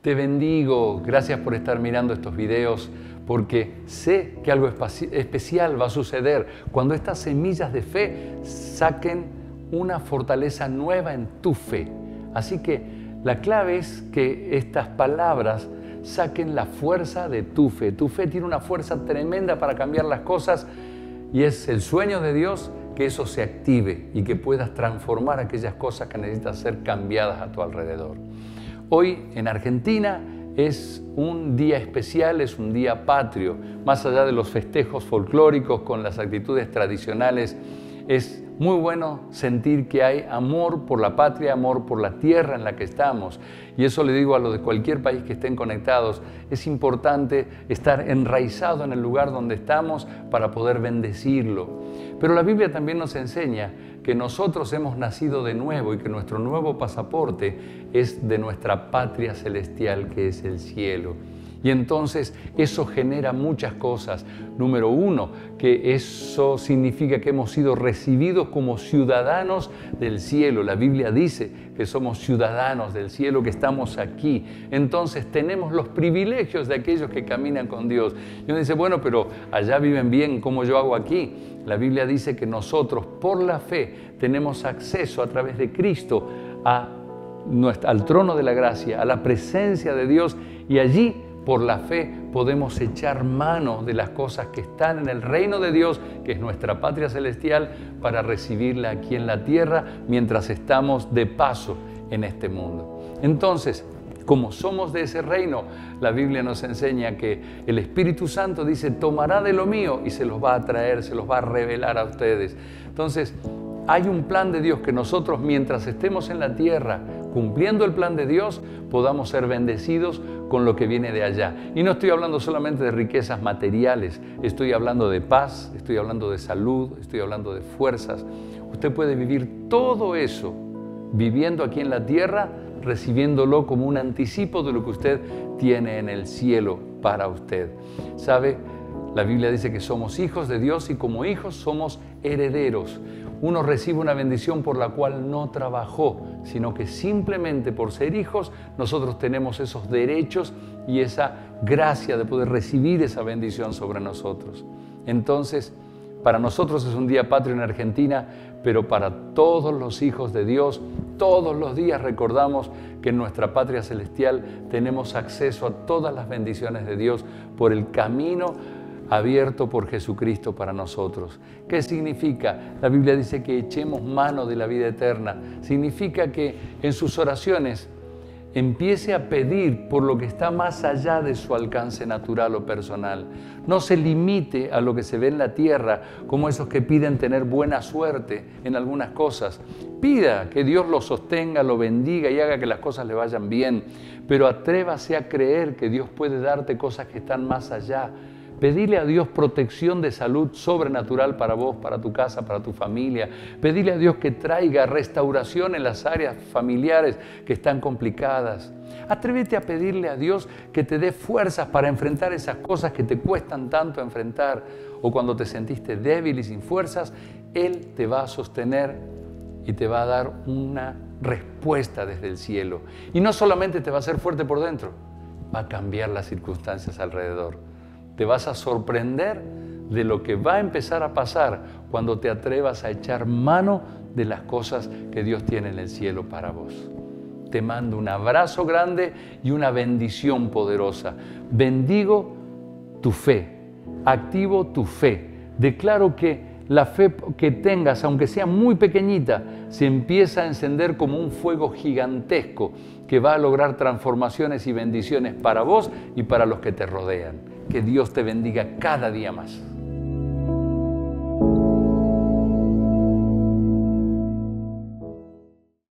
Te bendigo, gracias por estar mirando estos videos, porque sé que algo especial va a suceder cuando estas semillas de fe saquen una fortaleza nueva en tu fe. Así que la clave es que estas palabras saquen la fuerza de tu fe. Tu fe tiene una fuerza tremenda para cambiar las cosas y es el sueño de Dios que eso se active y que puedas transformar aquellas cosas que necesitan ser cambiadas a tu alrededor. Hoy en Argentina es un día especial, es un día patrio. Más allá de los festejos folclóricos con las actitudes tradicionales, es muy bueno sentir que hay amor por la patria, amor por la tierra en la que estamos. Y eso le digo a los de cualquier país que estén conectados. Es importante estar enraizado en el lugar donde estamos para poder bendecirlo. Pero la Biblia también nos enseña que nosotros hemos nacido de nuevo y que nuestro nuevo pasaporte es de nuestra patria celestial, que es el cielo. Y entonces eso genera muchas cosas. Número uno, que eso significa que hemos sido recibidos como ciudadanos del cielo. La Biblia dice que somos ciudadanos del cielo, que estamos aquí. Entonces tenemos los privilegios de aquellos que caminan con Dios. Y uno dice, bueno, pero allá viven bien, ¿cómo yo hago aquí? La Biblia dice que nosotros, por la fe, tenemos acceso a través de Cristo al trono de la gracia, a la presencia de Dios, y allí por la fe podemos echar mano de las cosas que están en el reino de Dios, que es nuestra patria celestial, para recibirla aquí en la tierra mientras estamos de paso en este mundo. Entonces, como somos de ese reino, la Biblia nos enseña que el Espíritu Santo dice, tomará de lo mío y se los va a traer, se los va a revelar a ustedes. Entonces, hay un plan de Dios que nosotros, mientras estemos en la tierra, cumpliendo el plan de Dios, podamos ser bendecidos con lo que viene de allá. Y no estoy hablando solamente de riquezas materiales, estoy hablando de paz, estoy hablando de salud, estoy hablando de fuerzas. Usted puede vivir todo eso viviendo aquí en la tierra, recibiéndolo como un anticipo de lo que usted tiene en el cielo para usted. ¿Sabe? La Biblia dice que somos hijos de Dios y como hijos somos herederos. Uno recibe una bendición por la cual no trabajó, sino que simplemente por ser hijos nosotros tenemos esos derechos y esa gracia de poder recibir esa bendición sobre nosotros. Entonces, para nosotros es un día patrio en Argentina, pero para todos los hijos de Dios, todos los días recordamos que en nuestra patria celestial tenemos acceso a todas las bendiciones de Dios por el camino abierto por Jesucristo para nosotros. ¿Qué significa? La Biblia dice que echemos mano de la vida eterna. Significa que en sus oraciones empiece a pedir por lo que está más allá de su alcance natural o personal. No se limite a lo que se ve en la tierra, como esos que piden tener buena suerte en algunas cosas. Pida que Dios lo sostenga, lo bendiga y haga que las cosas le vayan bien, pero atrévase a creer que Dios puede darte cosas que están más allá. Pedirle a Dios protección de salud sobrenatural para vos, para tu casa, para tu familia. Pedirle a Dios que traiga restauración en las áreas familiares que están complicadas. Atrévete a pedirle a Dios que te dé fuerzas para enfrentar esas cosas que te cuestan tanto enfrentar. O cuando te sentiste débil y sin fuerzas, Él te va a sostener y te va a dar una respuesta desde el cielo. Y no solamente te va a hacer fuerte por dentro, va a cambiar las circunstancias alrededor. Te vas a sorprender de lo que va a empezar a pasar cuando te atrevas a echar mano de las cosas que Dios tiene en el cielo para vos. Te mando un abrazo grande y una bendición poderosa. Bendigo tu fe, activo tu fe. Declaro que la fe que tengas, aunque sea muy pequeñita, se empieza a encender como un fuego gigantesco que va a lograr transformaciones y bendiciones para vos y para los que te rodean. Que Dios te bendiga cada día más.